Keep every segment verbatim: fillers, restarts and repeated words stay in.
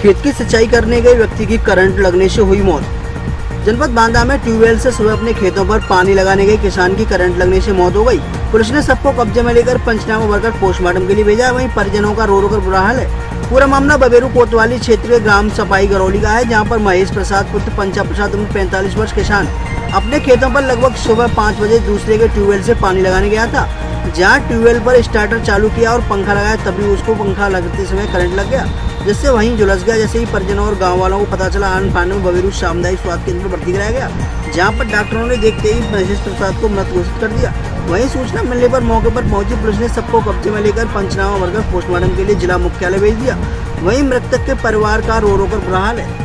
खेत की सिंचाई करने गए व्यक्ति की करंट लगने से हुई मौत। जनपद बांदा में ट्यूबवेल से सुबह अपने खेतों पर पानी लगाने गए किसान की करंट लगने से मौत हो गई। पुलिस ने सबको कब्जे में लेकर पंचनामा भरकर पोस्टमार्टम के लिए भेजा। वहीं परिजनों का रो रो कर बुरा हाल है। पूरा मामला बबेरू कोतवाली क्षेत्र के ग्राम सपाई गरौली का है, जहां पर महेश प्रसाद पुत्र पंचा प्रसाद उम्र पैंतालीस वर्ष किसान अपने खेतों पर लगभग सुबह पाँच बजे दूसरे के ट्यूबवेल से पानी लगाने गया था। जहां ट्यूबवेल पर स्टार्टर चालू किया और पंखा लगाया, तभी उसको पंखा लगते समय करंट लग गया, जिससे वहीं झुलस गया। जैसे ही परिजनों और गांव वालों को पता चला, आन फान में बबेरू सामुदायिक स्वास्थ्य केंद्र में भर्ती कराया गया, जहां पर डॉक्टरों ने देखते ही महेश प्रसाद को मृत घोषित कर दिया। वहीं सूचना मिलने पर मौके पर पहुंची पुलिस ने सबको कब्जे में लेकर पंचनामा भरकर पोस्टमार्टम के लिए जिला मुख्यालय भेज दिया। वहीं मृतक के परिवार का रो रो कर बुरा हाल है।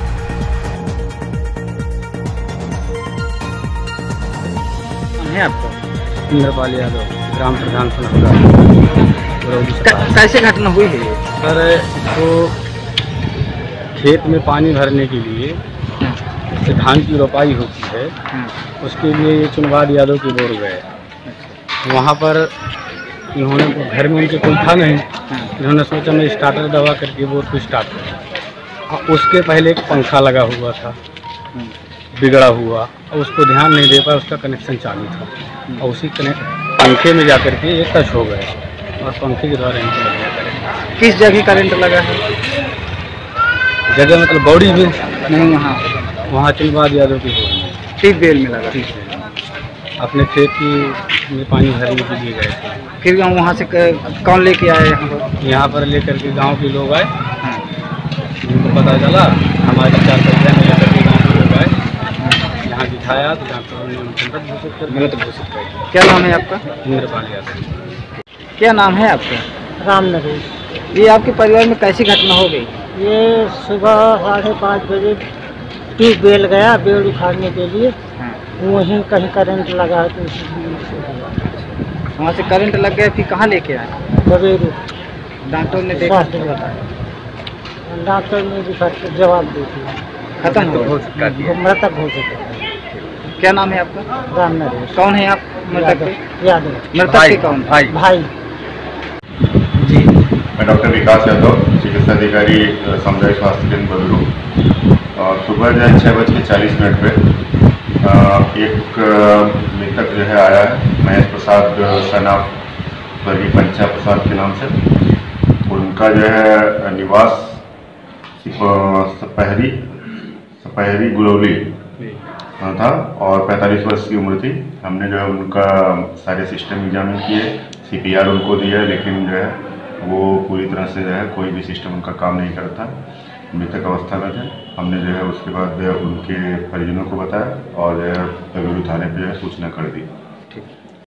है आपको इंद्रपाल यादव, ग्राम प्रधान कैसे घटना हुई है ये? सर, तो खेत में पानी भरने के लिए जैसे धान की रोपाई होती है, उसके लिए ये चुनवाद यादव की बोर गए। वहाँ पर इन्होंने, घर में उनके कोई था नहीं, इन्होंने सोचा मैं स्टार्टर दबा करके बोर को स्टार्ट करूँ। उसके पहले एक पंखा लगा हुआ था, बिगड़ा हुआ, और उसको ध्यान नहीं दे पाया, उसका कनेक्शन चालू था, और उसी पंखे में जाकर के ये टच हो गए और पंखे के द्वारा इनको लग गया। किस जगह करंट लगा है? जगह मतलब बॉडी में नहीं, वहाँ वहाँ चुनवाद यादव की बोर में ट्यूबवेल में लगा। ठीक है, अपने खेत की में पानी भरने के लिए गए थे। फिर हम वहाँ से कौन लेके आए यहाँ पर? यहाँ पर लेकर के गांव के लोग आए, जिनको पता चला, हमारे चार परिजन में लेकर के गाँव के लोग आए, यहाँ दिखाया तो डॉक्टरों ने मृत घोषित कर दिया। क्या नाम है आपका? इंद्रपाल यादव। क्या नाम है आपका? राम नरेश। ये आपके परिवार में कैसी घटना हो गई? ये सुबह साढ़े पाँच बजे ट्यूबवेल गया बेड़ उखाड़ने के लिए, वहीं कहीं करंट लगा तो वहाँ से करंट लग गया, फिर कहाँ लेके आए? बबेरू। डॉक्टर ने देखा, बताया, डॉक्टर ने भी जवाब दे दिया, खत्म हो मृतक घोषित। क्या नाम है आपका? राम नरेश। कौन है आप मृतक के? यादव। मृतक के कौन? भाई। भाई जी, मैं डॉक्टर विकास यादव, चिकित्सा अधिकारी सामुदायिक स्वास्थ्य केंद्र बबेरू। और सुबह जो है छः बज के चालीस मिनट पर एक मृतक जो है आया है, महेश प्रसाद सनाफ वर्गीय पंचा प्रसाद के नाम से। उनका जो है निवास सपहरी सपहरी गुरौली था और पैंतालीस वर्ष की उम्र थी। हमने जो है उनका सारे सिस्टम एग्जामिन किए, सीपीआर उनको दिया, लेकिन जो है वो पूरी तरह से जो है कोई भी सिस्टम उनका काम नहीं करता, मृतक अवस्था में थे। हमने जो है उसके बाद उनके परिजनों को बताया और जो है बबेरू थाने पर जो है सूचना कर दी। ठीक।